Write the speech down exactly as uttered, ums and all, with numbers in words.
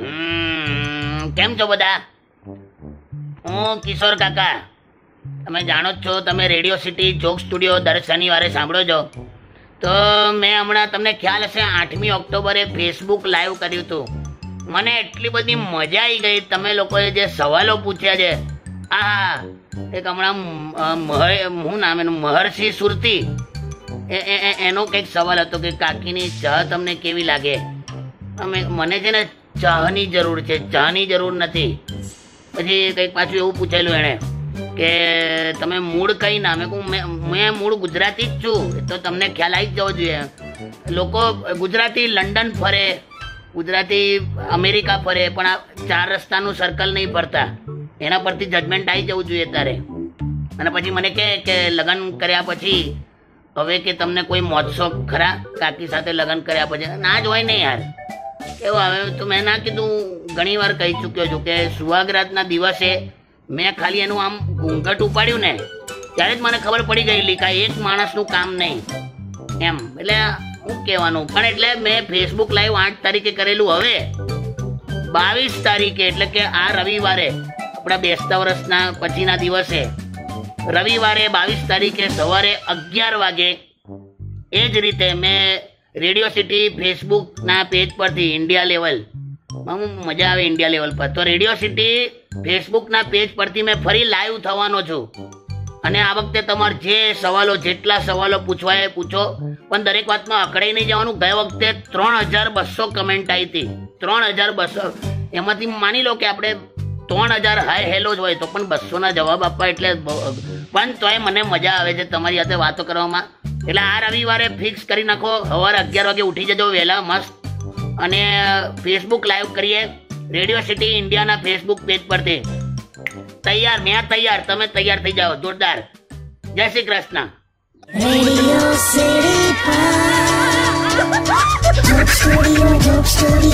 કેમ છો બધા? હું કિશોર કાકા. તમે જાણો જ છો, તમે રેડિયો સિટી જોક સ્ટુડિયો દર શનિવારે સાંભળો છો. તો મેં હમણાં તમને ખ્યાલ હશે આઠમી ઓક્ટોબરે ફેસબુક લાઈવ કર્યું હતું. મને એટલી બધી મજા આવી ગઈ. તમે લોકોએ જે સવાલો પૂછ્યા છે, આ એક હમણાં હું નામ એનું મહર્ષિ સુરતી, એનો કંઈક સવાલ હતો કે કાકીની ચા તમને કેવી લાગે. અમે મને છે ને ચાની જરૂર છે, ચાની જરૂર નથી. પછી કંઈક પાછું એવું પૂછેલું એણે કે તમે મૂળ કઈ ના. મેં કહું મેં મૂળ ગુજરાતી જ છું, તો તમને ખ્યાલ આવી જ જવો જોઈએ. લોકો ગુજરાતી લંડન ફરે, ગુજરાતી અમેરિકા ફરે, પણ આ ચાર રસ્તાનું સર્કલ નહીં ફરતા. એના પરથી જજમેન્ટ આવી જવું જોઈએ ત્યારે. અને પછી મને કહે કે લગ્ન કર્યા પછી હવે કે તમને કોઈ મોજશોખ ખરા કાકી સાથે લગ્ન કર્યા પછી? ના જ હોય ને યાર. એવું હવે તો મેં ના કીધું, ઘણી વાર કહી ચૂક્યો છું કે સુહાગરાતના દિવસે મેં ખાલી એનું આમ ઘૂંઘટ ઉપાડ્યું ને ત્યારે જ મને ખબર પડી ગયેલી કે એક માણસનું કામ નહીં એમ. એટલે શું કહેવાનું. પણ એટલે મેં ફેસબુક લાઈવ આઠ તારીખે કરેલું. હવે બાવીસ તારીખે એટલે કે આ રવિવારે, આપણા બેસતા વર્ષના પછીના દિવસે રવિવારે બાવીસ તારીખે સવારે અગિયાર વાગે એ જ રીતે મેં રેડિયો સિટી ફેસબુકના પેજ પરથી ઇન્ડિયા લેવલ, મજા આવે ઇન્ડિયા લેવલ પર, તો રેડિયો સિટી ફેસબુકના પેજ પરથી મેં ફરી લાઈવ થવાનો છું. અને આ વખતે તમારે જે સવાલો, જેટલા સવાલો પૂછવા એ પૂછો, પણ દરેક વાતમાં અકળાઈ નહીં જવાનું. ગયા વખતે ત્રણ હજાર બસો કમેન્ટ આવી હતી. ત્રણ હજાર બસો એમાંથી માની લો કે આપણે ત્રણ હજાર હાય હેલો જ હોય તો પણ બસોના જવાબ આપવા એટલે પણ તોય મને મજા આવે છે તમારી સાથે વાતો કરવામાં. એટલે આ રવિવારે ફિક્સ કરી નાખો, સવારે અગિયાર વાગે ઉઠી જજો વહેલા મસ્ત, અને ફેસબુક લાઈવ કરીએ રેડિયો સિટી ઇન્ડિયાના ફેસબુક પેજ પરથી. તૈયાર? મેં તૈયાર, તમે તૈયાર થઈ જાઓ. જોરદાર. જય શ્રી કૃષ્ણ. Radio city